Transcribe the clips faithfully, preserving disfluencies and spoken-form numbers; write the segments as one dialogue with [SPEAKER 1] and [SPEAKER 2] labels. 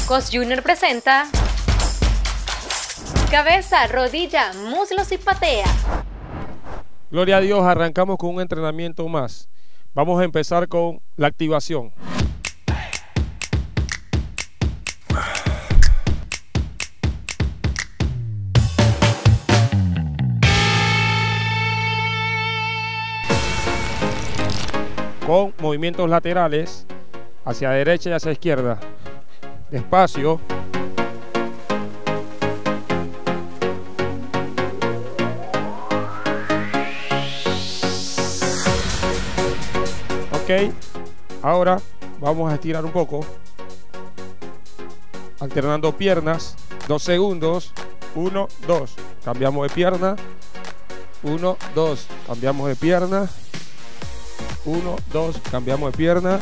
[SPEAKER 1] Cos Junior presenta cabeza, rodilla, muslos y patea.
[SPEAKER 2] Gloria a Dios, arrancamos con un entrenamiento más. Vamos a empezar con la activación. Con movimientos laterales hacia derecha y hacia izquierda. Despacio. Ok, ahora vamos a estirar un poco, alternando piernas, dos segundos, uno, dos, cambiamos de pierna, uno, dos, cambiamos de pierna, uno, dos, cambiamos de pierna.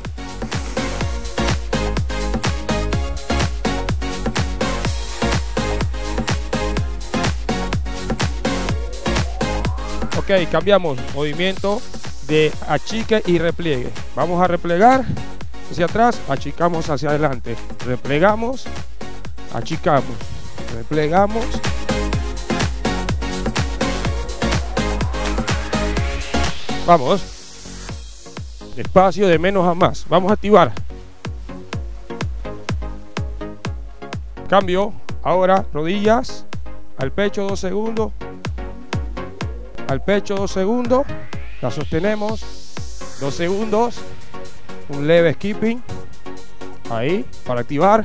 [SPEAKER 2] Ok, cambiamos movimiento de achique y repliegue. Vamos a replegar hacia atrás, achicamos hacia adelante, replegamos, achicamos, replegamos. Vamos, despacio, de menos a más. Vamos a activar. Cambio, ahora rodillas, al pecho dos segundos, al pecho dos segundos. La sostenemos, dos segundos, un leve skipping, ahí, para activar.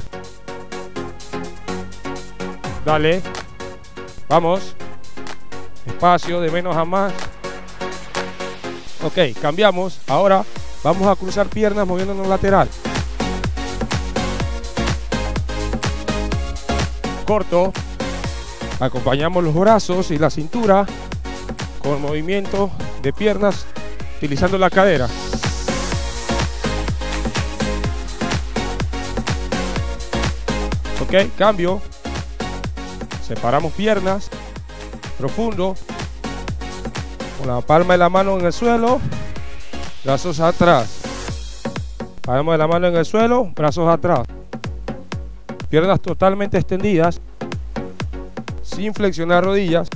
[SPEAKER 2] Dale, vamos, espacio, de menos a más. Ok, cambiamos, ahora vamos a cruzar piernas moviéndonos lateral. Corto, acompañamos los brazos y la cintura con movimiento de piernas utilizando la cadera. Ok, cambio. Separamos piernas. Profundo. Con la palma de la mano en el suelo. Brazos atrás. Palma de la mano en el suelo. Brazos atrás. Piernas totalmente extendidas. Sin flexionar rodillas.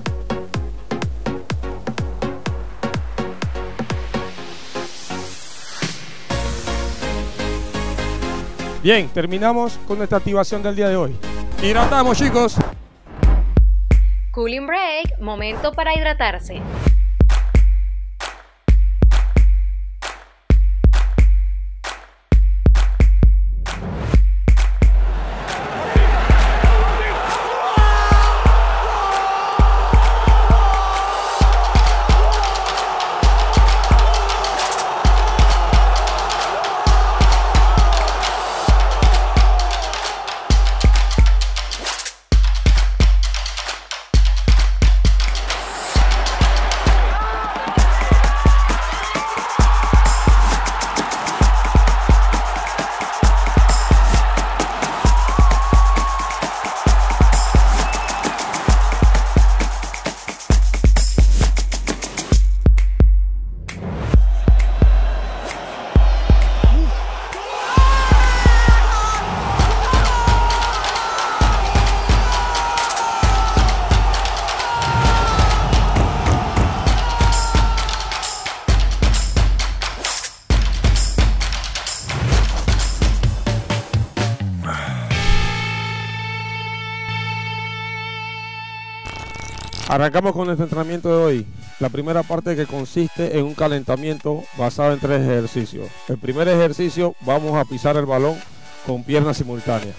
[SPEAKER 2] Bien, terminamos con nuestra activación del día de hoy. Hidratamos, chicos.
[SPEAKER 1] Cooling break, momento para hidratarse.
[SPEAKER 2] Arrancamos con nuestro entrenamiento de hoy. La primera parte, que consiste en un calentamiento basado en tres ejercicios. El primer ejercicio, vamos a pisar el balón con piernas simultáneas.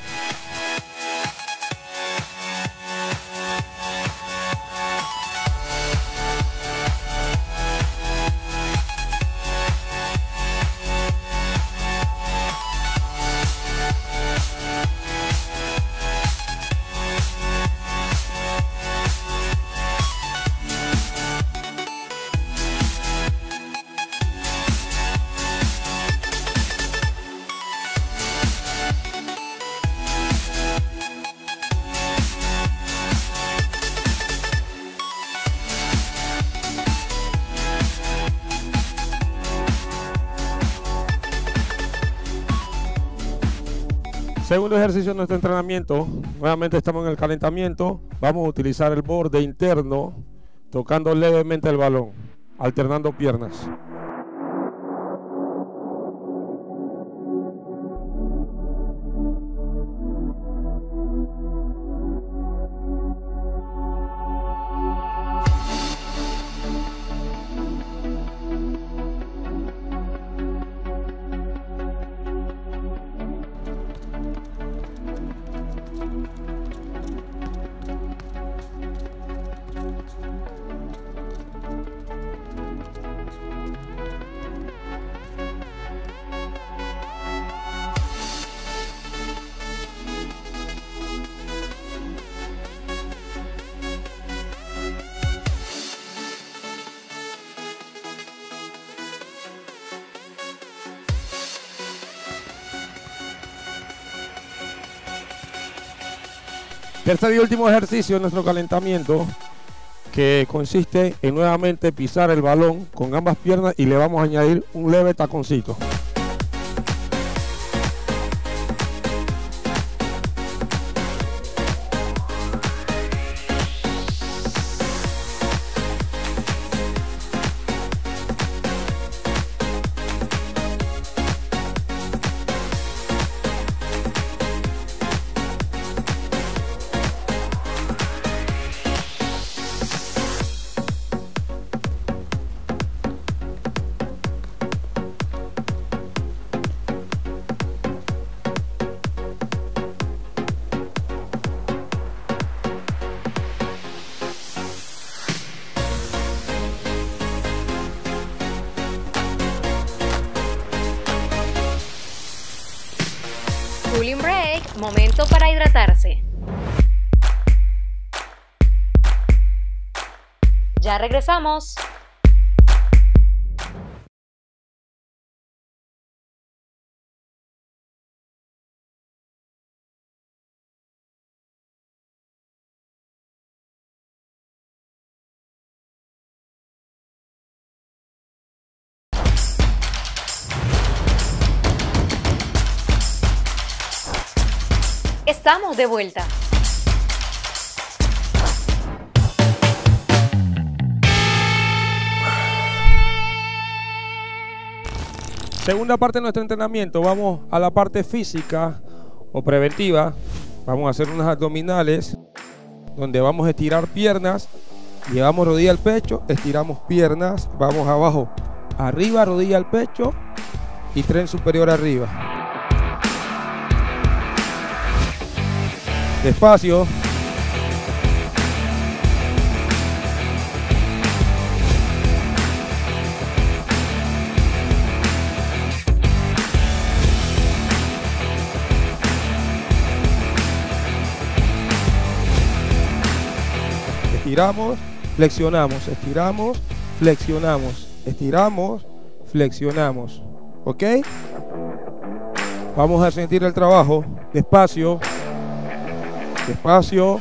[SPEAKER 2] Segundo ejercicio de nuestro entrenamiento. Nuevamente estamos en el calentamiento. Vamos a utilizar el borde interno, tocando levemente el balón, alternando piernas. Tercer y último ejercicio de nuestro calentamiento, que consiste en nuevamente pisar el balón con ambas piernas y le vamos a añadir un leve taconcito.
[SPEAKER 1] Cooling break, momento para hidratarse. Ya regresamos. Estamos de vuelta.
[SPEAKER 2] Segunda parte de nuestro entrenamiento, vamos a la parte física o preventiva. Vamos a hacer unas abdominales donde vamos a estirar piernas, llevamos rodilla al pecho, estiramos piernas, vamos abajo, arriba, rodilla al pecho y tren superior arriba. Despacio. Estiramos, flexionamos, estiramos, flexionamos, estiramos, flexionamos. ¿Ok? Vamos a sentir el trabajo. Despacio. Despacio.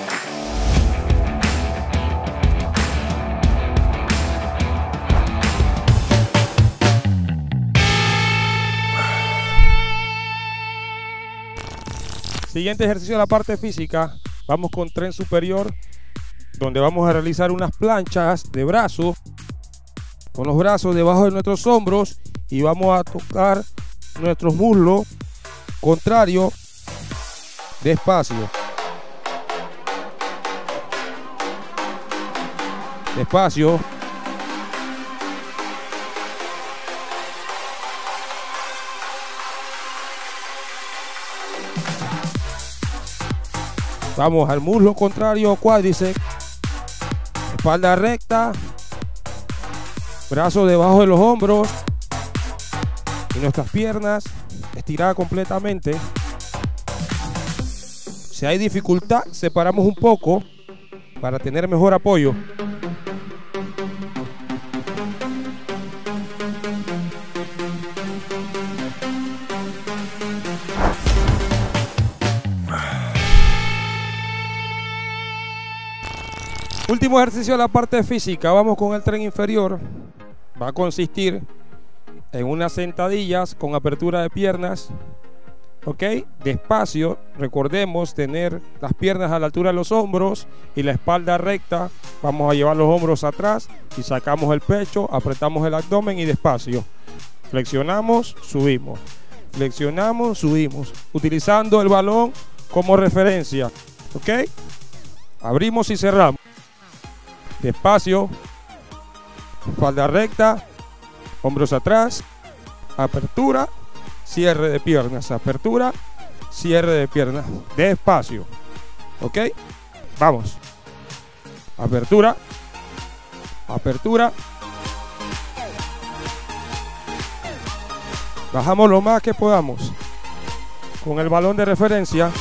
[SPEAKER 2] Siguiente ejercicio de la parte física. Vamos con tren superior, donde vamos a realizar unas planchas de brazos con los brazos debajo de nuestros hombros y vamos a tocar nuestros muslos contrario. Despacio. Despacio. Vamos al muslo contrario, cuádriceps. Espalda recta. Brazos debajo de los hombros. Y nuestras piernas estiradas completamente. Si hay dificultad, separamos un poco para tener mejor apoyo. Último ejercicio de la parte física. Vamos con el tren inferior. Va a consistir en unas sentadillas con apertura de piernas ¿ok? Despacio, recordemos tener las piernas a la altura de los hombros y la espalda recta. Vamos a llevar los hombros atrás y sacamos el pecho, apretamos el abdomen y despacio. Flexionamos, subimos. Flexionamos, subimos. Utilizando el balón como referencia, ¿ok? Abrimos y cerramos. Despacio, espalda recta, hombros atrás, apertura, cierre de piernas, apertura, cierre de piernas, despacio, ¿ok? Vamos. Apertura, apertura. Bajamos lo más que podamos con el balón de referencia.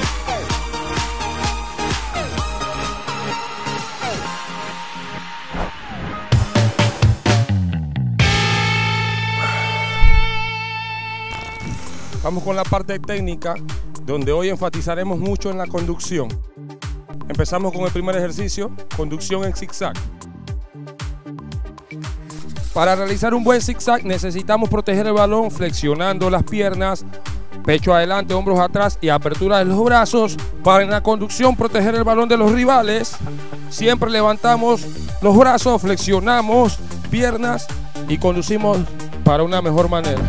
[SPEAKER 2] Vamos con la parte técnica, donde hoy enfatizaremos mucho en la conducción. Empezamos con el primer ejercicio, conducción en zigzag. Para realizar un buen zigzag necesitamos proteger el balón flexionando las piernas, pecho adelante, hombros atrás y apertura de los brazos. Para en la conducción proteger el balón de los rivales, siempre levantamos los brazos, flexionamos piernas y conducimos para una mejor manera.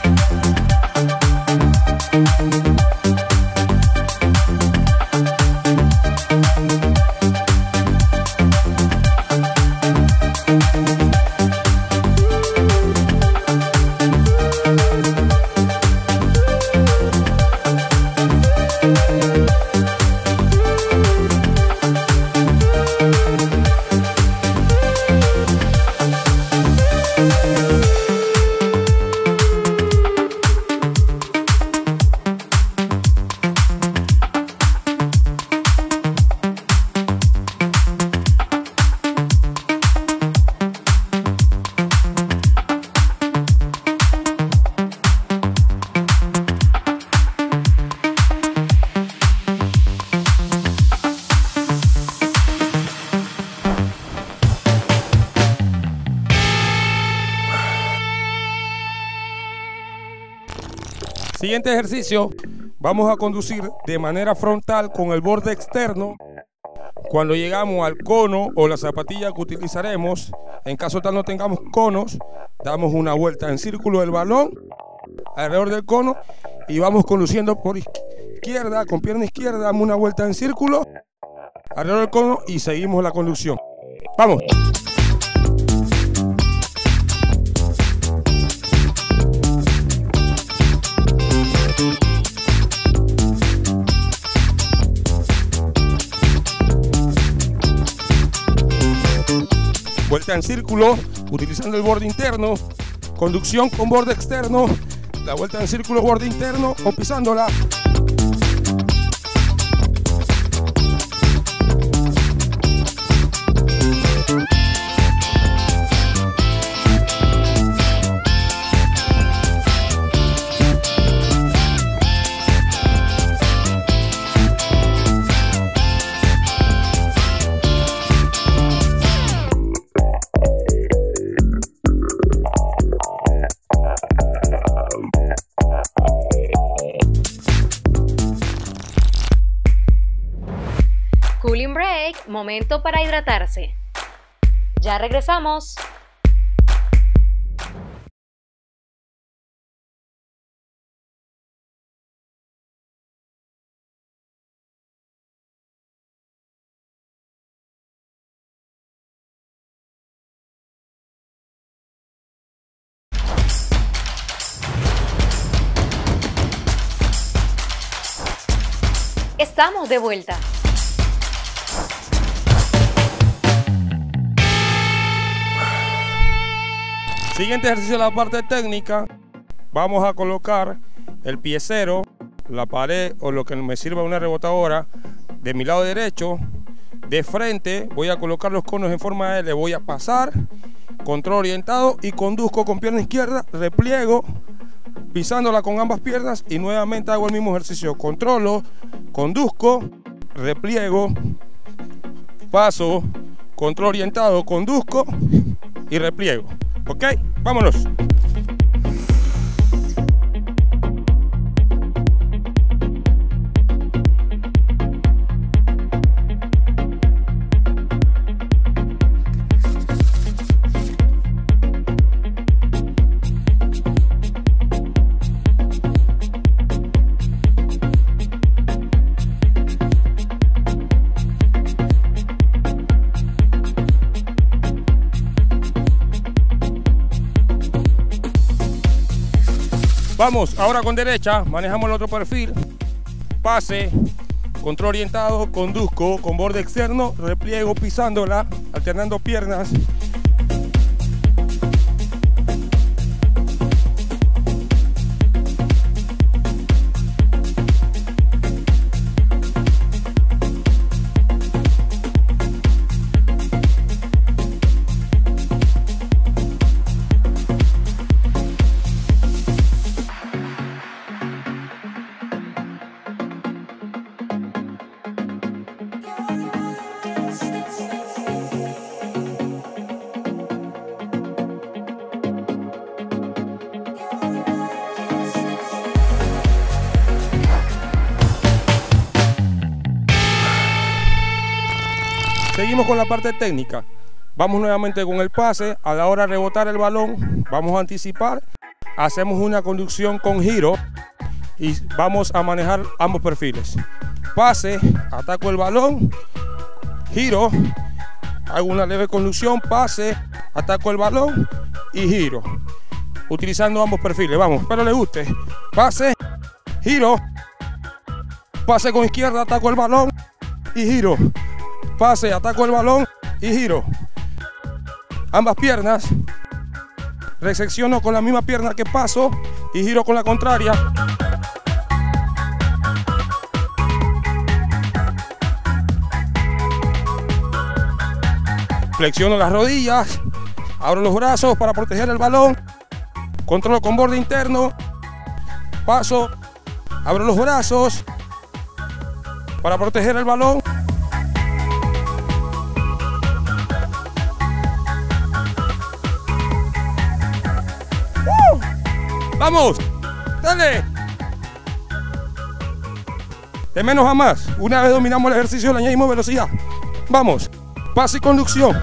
[SPEAKER 2] Siguiente ejercicio, vamos a conducir de manera frontal con el borde externo. Cuando llegamos al cono o la zapatilla que utilizaremos, en caso tal no tengamos conos, damos una vuelta en círculo del balón alrededor del cono y vamos conduciendo por izquierda, con pierna izquierda, damos una vuelta en círculo alrededor del cono y seguimos la conducción. ¡Vamos! Vuelta en círculo, utilizando el borde interno, conducción con borde externo, la vuelta en círculo, borde interno o pisándola.
[SPEAKER 1] Cooling break, momento para hidratarse. Ya regresamos. Estamos de vuelta.
[SPEAKER 2] Siguiente ejercicio de la parte técnica. Vamos a colocar el pie cero, la pared o lo que me sirva una rebotadora de mi lado derecho. De frente voy a colocar los conos en forma de L, voy a pasar, control orientado y conduzco con pierna izquierda, repliego, pisándola con ambas piernas y nuevamente hago el mismo ejercicio. Controlo, conduzco, repliego, paso, control orientado, conduzco y repliego. ¿Ok? Vámonos. Vamos, ahora con derecha, manejamos el otro perfil. Pase, control orientado, conduzco con borde externo, repliego pisándola, alternando piernas. Seguimos con la parte técnica. Vamos nuevamente con el pase. A la hora de rebotar el balón, vamos a anticipar. Hacemos una conducción con giro y vamos a manejar ambos perfiles. Pase, ataco el balón, giro, hago una leve conducción, pase, ataco el balón y giro. Utilizando ambos perfiles. Vamos, espero les guste. Pase, giro, pase con izquierda, ataco el balón y giro. Pase, ataco el balón y giro. Ambas piernas. Resecciono con la misma pierna que paso y giro con la contraria. Flexiono las rodillas. Abro los brazos para proteger el balón. Controlo con borde interno. Paso. Abro los brazos para proteger el balón. ¡Vamos! ¡Dale! De menos a más. Una vez dominamos el ejercicio, le añadimos velocidad. Vamos. Pase y conducción.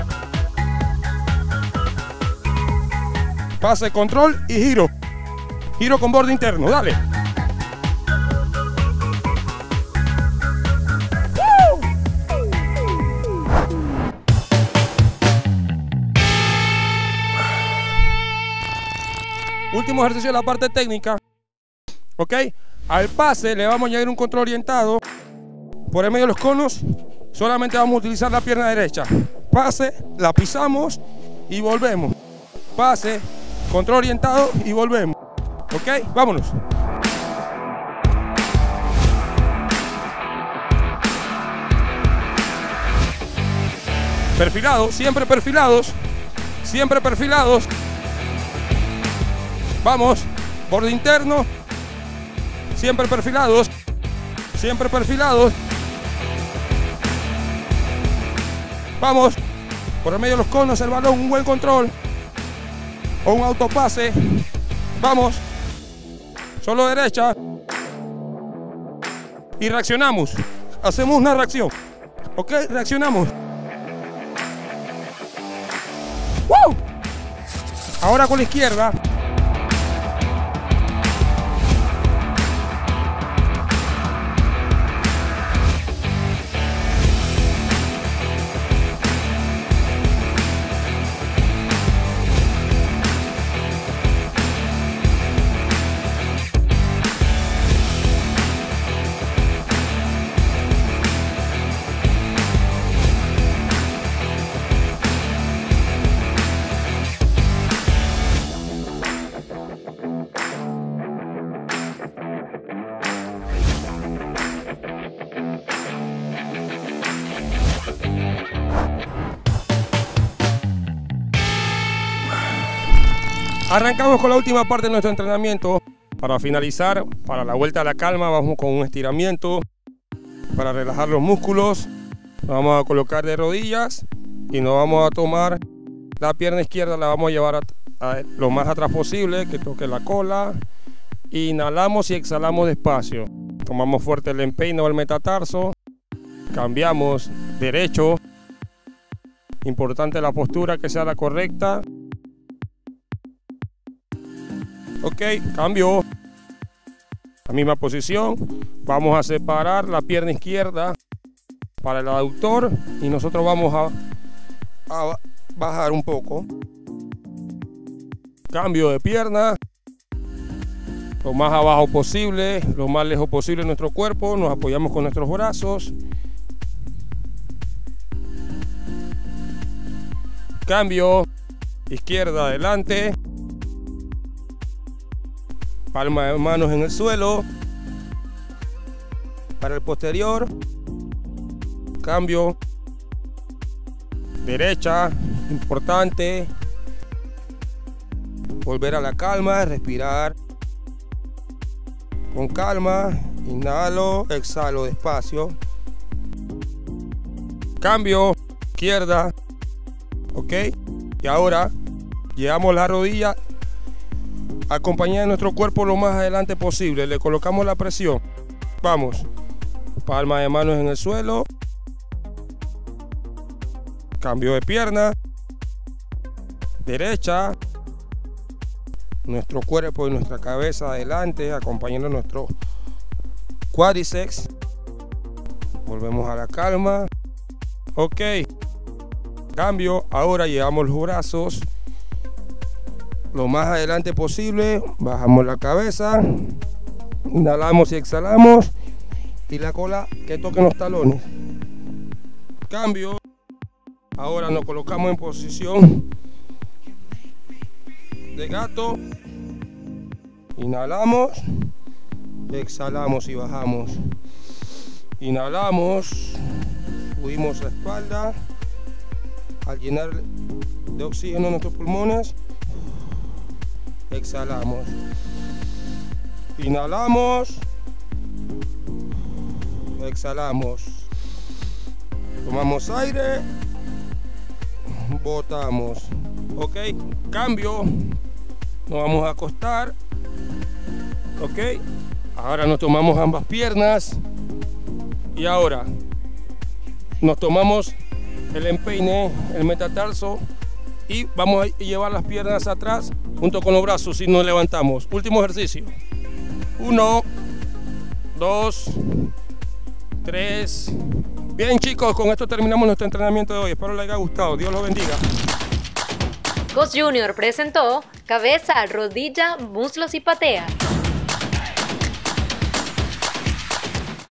[SPEAKER 2] Pase, control y giro. Giro con borde interno. Dale. Último ejercicio de la parte técnica. Ok, al pase le vamos a añadir un control orientado. Por el medio de los conos solamente vamos a utilizar la pierna derecha. Pase, la pisamos y volvemos. Pase, control orientado y volvemos. Ok, vámonos. Perfilados, siempre perfilados. Siempre perfilados. Vamos, borde interno, siempre perfilados, siempre perfilados. Vamos, por el medio de los conos, el balón, un buen control o un autopase. Vamos, solo derecha y reaccionamos. Hacemos una reacción, ok, reaccionamos. ¡Woo! Ahora con la izquierda. Arrancamos con la última parte de nuestro entrenamiento. Para finalizar, para la vuelta a la calma, vamos con un estiramiento para relajar los músculos. Nos vamos a colocar de rodillas y nos vamos a tomar la pierna izquierda, la vamos a llevar a, a, lo más atrás posible, que toque la cola. Inhalamos y exhalamos despacio. Tomamos fuerte el empeine o el metatarso. Cambiamos derecho. Importante la postura, que sea la correcta. Ok, cambio. La misma posición. Vamos a separar la pierna izquierda para el aductor y nosotros vamos a, a bajar un poco. Cambio de pierna. lo más abajo posible, lo más lejos posible de nuestro cuerpo. Nos apoyamos con nuestros brazos. Cambio, izquierda adelante, palma de manos en el suelo. Para el posterior, cambio, derecha, importante. Volver a la calma, respirar con calma. Inhalo, exhalo despacio. Cambio, izquierda. Ok, y ahora llevamos la rodilla acompañada de nuestro cuerpo lo más adelante posible. Le colocamos la presión. Vamos, palma de manos en el suelo. Cambio de pierna. Derecha. Nuestro cuerpo y nuestra cabeza adelante, acompañando nuestro cuádriceps. Volvemos a la calma. Ok. Cambio. Ahora llevamos los brazos lo más adelante posible. Bajamos la cabeza. Inhalamos y exhalamos. Y la cola que toquen los talones. Cambio. Ahora nos colocamos en posición de gato. Inhalamos, exhalamos y bajamos. Inhalamos, subimos la espalda al llenar de oxígeno nuestros pulmones. Exhalamos. Inhalamos, exhalamos. Tomamos aire, botamos. Ok, cambio. Nos vamos a acostar. Ok, ahora nos tomamos ambas piernas. Y ahora nos tomamos el empeine, el metatarso, y vamos a llevar las piernas atrás junto con los brazos y nos levantamos. Último ejercicio. Uno, dos, tres. Bien, chicos, con esto terminamos nuestro entrenamiento de hoy. Espero les haya gustado. Dios los bendiga.
[SPEAKER 1] Coach Junior presentó cabeza, rodilla, muslos y patea.